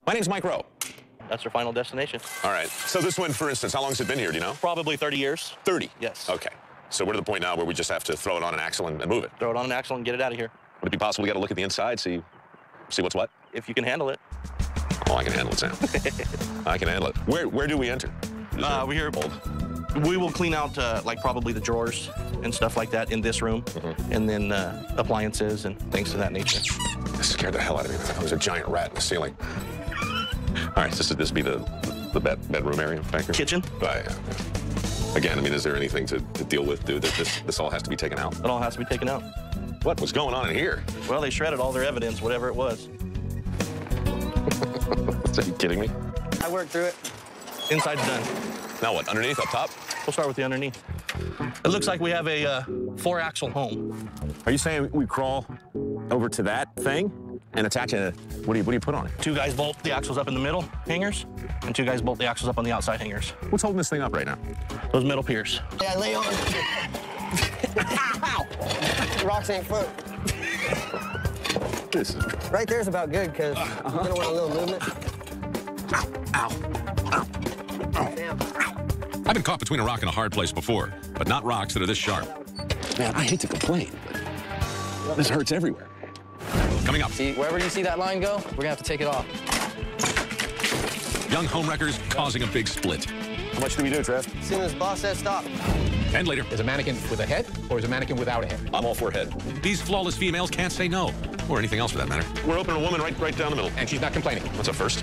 My name's Mike Rowe. That's our final destination. All right. So this one, for instance, how long has it been here, do you know? Probably 30 years. 30? Yes. Okay. So we're to the point now where we just have to throw it on an axle and move it. Throw it on an axle and get it out of here. Would it be possible we got to look at the inside, see what's what? If you can handle it. Oh, I can handle it, Sam. I can handle it. Where do we enter? We're here. We will clean out like probably the drawers and stuff like that in this room, and then appliances and things of that nature. That scared the hell out of me. I thought there was a giant rat in the ceiling. All right, this be the bedroom area back here? Kitchen. Right. Yeah. Again, I mean, is there anything to deal with, dude? This all has to be taken out? It all has to be taken out. What's going on in here? Well, they shredded all their evidence, whatever it was. Are you kidding me? I worked through it. Inside's done. Now what, underneath, up top? We'll start with the underneath. It looks like we have a 4-axle home. Are you saying we crawl over to that thing and attach a, what do you put on it? 2 guys bolt the axles up in the middle hangers, and 2 guys bolt the axles up on the outside hangers. What's holding this thing up right now? Those middle piers. Yeah, lay on. Ow! Rocks ain't float. Right there's about good, because you don't want a little movement. Ow. Damn. I've been caught between a rock and a hard place before, but not rocks that are this sharp. Man, I hate to complain, but this hurts everywhere. Coming up, See, wherever you see that line go, we're gonna have to take it off. young homewreckers causing a big split. How much do we do, Trev? As soon as the boss says stop. And later, Is a mannequin with a head or is a mannequin without a head? I'm all for head. these flawless females can't say no, or anything else for that matter. We're opening a woman right down the middle. And she's not complaining. That's a first.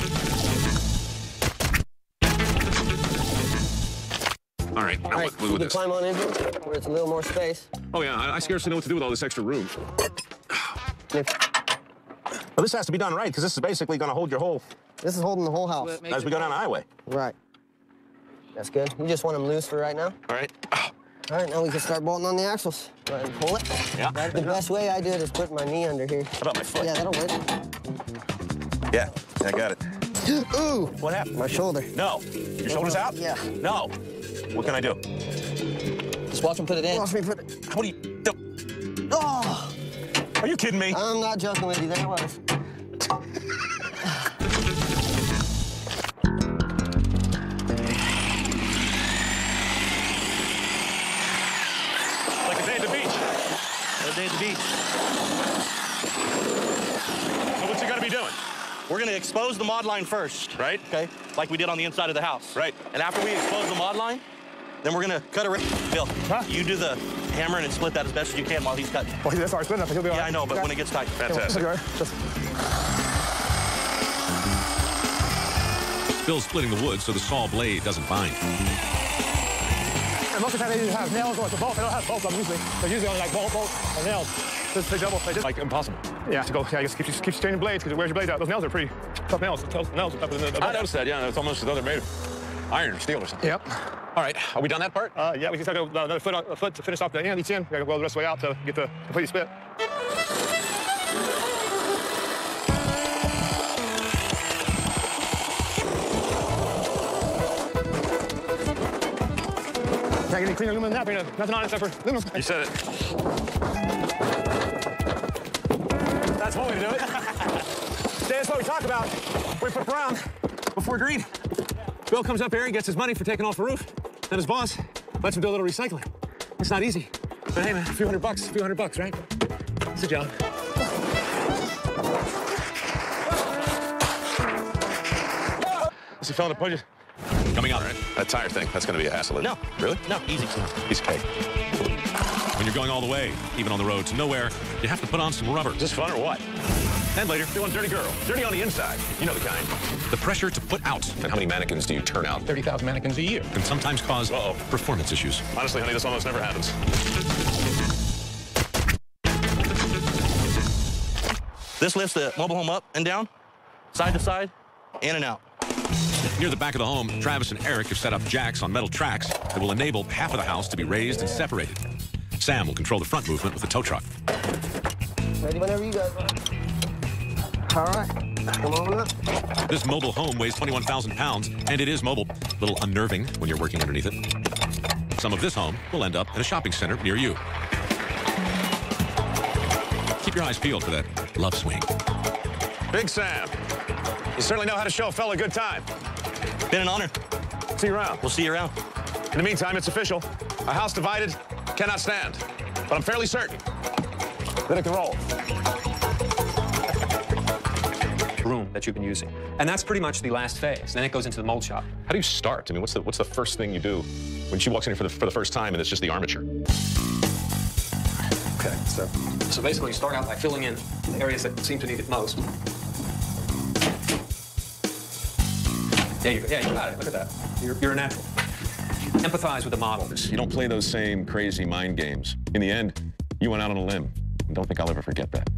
All right, now All right, what you with can this? climb on in here, where it's a little more space. Oh, yeah, I scarcely know what to do with all this extra room. If Well, this has to be done right, because this is basically going to hold your whole, this is holding the whole house. as we go down the highway. Right. That's good. You just want them loose for right now? All right. All right, now we can start bolting on the axles. Go ahead and pull it. Yeah. Right, the best way I do it is put my knee under here. How about my foot? Yeah, that'll work. Yeah, I got it. Ooh! What happened? My shoulder. No. Your shoulder's out? Yeah. No. What can I do? Just watch him put it in. Watch me put it. What do you do? Oh! Are you kidding me? I'm not joking with you. There it was. Like a day at the beach. Another day at the beach. So what's he got to be doing? We're gonna expose the mod line first. Right. Okay? Like we did on the inside of the house. Right. And after we expose the mod line, then we're gonna cut a Bill, you do the hammering and split that as best as you can while he's cutting. Well, that's already split enough. He'll be all Yeah, right. I know, but when it gets tight. Fantastic. Bill's splitting the wood so the saw blade doesn't bind. And most of the time they either have nails or it's a bolt. They don't have both of them usually. They're usually only like bolt or nails. They double. They just Like impossible. yeah. To go. Yeah. I guess keep straining blades because it wears your blades out. Those nails are pretty tough nails. Nails. I noticed that, yeah. It's almost as though they're made of iron or steel or something. Yep. All right, are we done that part? Yeah. We just got to go another foot to finish off the end each end. We got to go the rest of the way out to get the complete split. Can't get any clean aluminum than that. Ain't nothing on it except for aluminum. You said it. That's one way to do it. That's what we talk about. We put around before greed. Bill comes up here and gets his money for taking off the roof. Then his boss lets him do a little recycling. It's not easy. But hey, man, a few hundred bucks, right? It's a job. Is he filling the budget? Coming up, That tire thing, that's going to be a hassle. No. Really? No, easy. Piece of cake. when you're going all the way, even on the road to nowhere, you have to put on some rubber. Is this fun or what? And later, they want Dirty Girl. Dirty on the inside. You know the kind. The pressure to put out And how many mannequins do you turn out? 30,000 mannequins a year. can sometimes cause performance issues. Honestly, honey, this almost never happens. This lifts the mobile home up and down, side to side, in and out. Near the back of the home, Travis and Eric have set up jacks on metal tracks that will enable half of the house to be raised and separated. Sam will control the front movement with the tow truck. Ready whenever you guys are. All right, come on up. This mobile home weighs 21,000 pounds, and it is mobile. A little unnerving when you're working underneath it. Some of this home will end up in a shopping center near you. Keep your eyes peeled for that love swing. Big Sam. You certainly know how to show a fella a good time. Been an honor. See you around. We'll see you around. In the meantime, it's official. A house divided cannot stand. But I'm fairly certain that it can roll. Room that you've been using. And that's pretty much the last phase. Then it goes into the mold shop. How do you start? I mean, what's the first thing you do when she walks in here for the first time and it's just the armature? Okay, so basically you start out by filling in the areas that seem to need it most. There you go. Yeah, you got it. Look at that. You're a natural. Empathize with the model. You don't play those same crazy mind games. In the end, you went out on a limb. And don't think I'll ever forget that.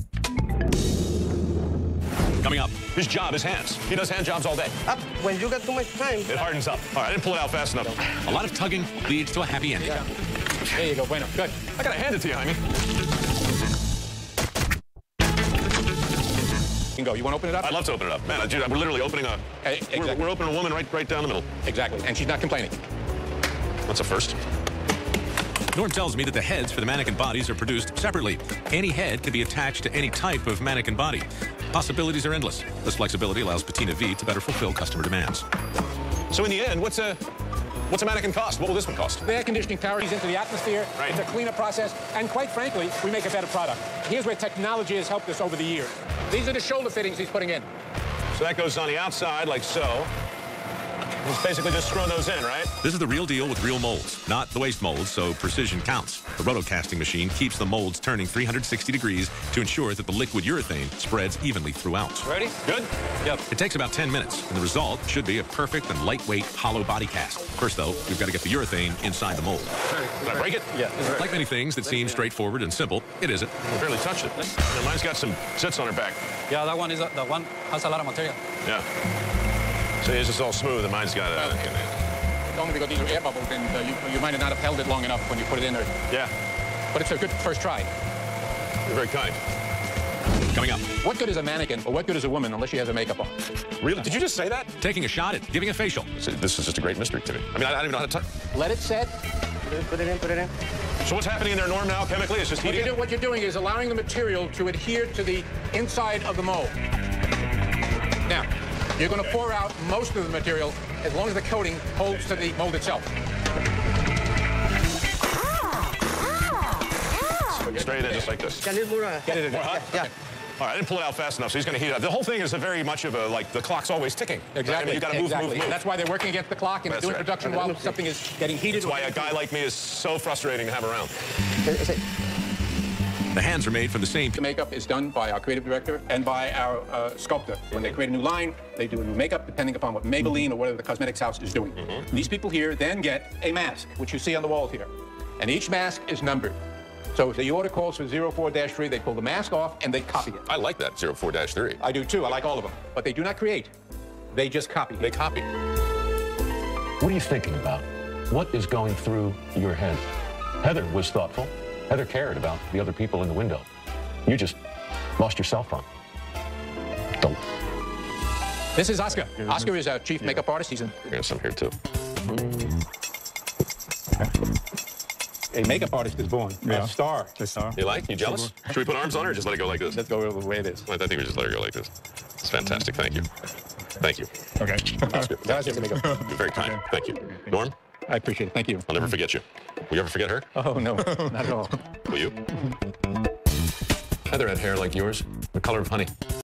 Coming up. His job is hands. He does hand jobs all day. Up when you got too much time. It hardens up. All right, I didn't pull it out fast enough. A lot of tugging leads to a happy ending. There you go, bueno, good. I gotta hand it to you, Jaime. You can go. You want to open it up? I'd love to open it up. Man, we're literally opening a... Exactly. We're opening a woman right down the middle. Exactly, and she's not complaining. That's a first. Norm tells me that the heads for the mannequin bodies are produced separately. Any head can be attached to any type of mannequin body. Possibilities are endless. This flexibility allows Patina V to better fulfill customer demands. So in the end, what's a mannequin cost? What will this one cost? The air conditioning carries into the atmosphere. Right. It's a cleaner process. And quite frankly, we make a better product. Here's where technology has helped us over the years. These are the shoulder fittings he's putting in. So that goes on the outside, like so. Just basically just throw those in, right? This is the real deal with real molds, not the waste molds, so precision counts. The rotocasting machine keeps the molds turning 360 degrees to ensure that the liquid urethane spreads evenly throughout. Ready? Good? Yep. It takes about 10 minutes, and the result should be a perfect and lightweight hollow body cast. First, though, we've got to get the urethane inside the mold. Did I break it? Yeah. Like many things that seem straightforward and simple, it isn't. I barely touched it. Yeah, mine's got some zits on her back. Yeah, that one has a lot of material. Yeah. So it's just all smooth, and mine's got a... It's only because these are air bubbles, and you might not have held it long enough when you put it in there. Yeah. But it's a good first try. You're very kind. Coming up. What good is a mannequin, or what good is a woman unless she has her makeup on? Really? Did you just say that? Taking a shot at giving a facial. This is just a great mystery to me. I mean, I don't even know how to touch. Let it set. Put it in. So what's happening in there, Norm, now, chemically? It's just heating it? What you're doing is allowing the material to adhere to the inside of the mold. Now, you're going to pour out most of the material as long as the coating holds to the mold itself. Straight in, just like this. Get it more. Get it in there. Yeah. All right, I didn't pull it out fast enough, so he's going to heat it up. The whole thing is a very much of a, like, the clock's always ticking. Exactly. I mean, you got to move, exactly. move. That's why they're working against the clock and That's doing right. production while something is getting heated. That's why a guy like me is so frustrating to have around. The hands are made from the same... The makeup is done by our creative director and by our sculptor. When they create a new line, they do a new makeup depending upon what Maybelline or whatever the cosmetics house is doing. These people here then get a mask, which you see on the wall here. And each mask is numbered. So if the order calls for 04-3, they pull the mask off and they copy it. I like that 04-3. I do too. I like all of them. But they do not create. They just copy. They copy. What are you thinking about? What is going through your head? Heather was thoughtful. Heather cared about the other people in the window. You just lost your cell phone. Don't. This is Oscar. Oscar is our chief makeup artist. He's There's some here, too. a makeup artist is born. A star. The star. You like? You jealous? Should we put arms on her or just let it go like this? Let's go the way it is. I think we just let her go like this. It's fantastic. Thank you. Thank you. Okay. Oscar. Gracias, amigo. You're very kind. Thank you. Norm, I appreciate it. Thank you. I'll never forget you. Will you ever forget her? Oh, no, not at all. Will you? Heather had hair like yours, the color of honey.